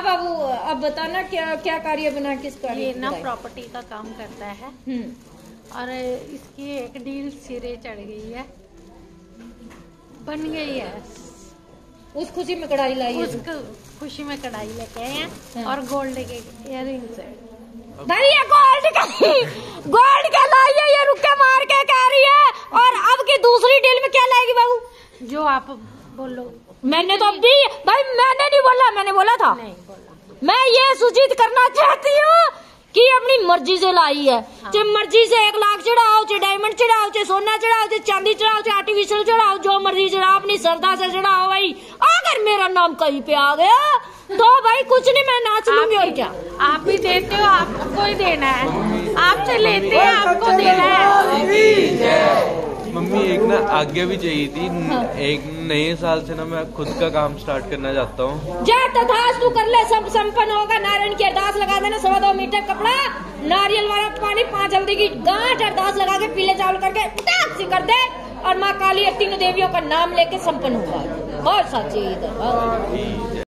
हाँ बाबू, अब बताना क्या क्या कार्य बना, किस कार्य? ये ना प्रॉपर्टी का काम करता है और इसकी एक डील सिरे चढ़ गई है, बन गई है। उस खुशी में कढ़ाई लाई है? उस खुशी में कढ़ाई लेके आए हैं और गोल्ड के इयररिंग्स है। भाई ये गोल्ड का लाई है, ये रुके मार के कह रही है। और अब की दूसरी डील में क्या लाएगी बाबू? जो आप बोलो। मैंने तो अभी भाई मैंने नहीं बोला, मैंने बोला था नहीं बोला। मैं ये सूचित करना चाहती हूँ कि अपनी मर्जी से लाई है। हाँ। चाहे मर्जी से 1 लाख चढ़ाओ, चाहे डायमंड चढ़ाओ, चाहे सोना चढ़ाओ, चाहे चांदी चढ़ाओ, चाहे आर्टिफिशियल चढ़ाओ, जो मर्जी चढ़ाओ, अपनी श्रद्धा से चढ़ाओ। भाई अगर मेरा नाम कहीं पे आ गया तो भाई कुछ नहीं, मैं नाच लूंगी। और क्या आप भी देते हो, आपको ही देना है। आपसे लेते हैं, आपको देना है। मम्मी एक ना आज्ञा भी चाहिए थी। हाँ। एक नए साल से ना मैं खुद का काम स्टार्ट करना चाहता हूँ। जा तथास तू कर ले, सब संपन्न होगा। नारायण की अरदास लगा देना, 2.25 मीटर कपड़ा, नारियल वाला पानी, 5 हल्दी की गांठ, अरदास लगा के पीले चावल करके से कर दे और माँ काली 3 देवियों का नाम लेके संपन्न होगा। बहुत सच्ची।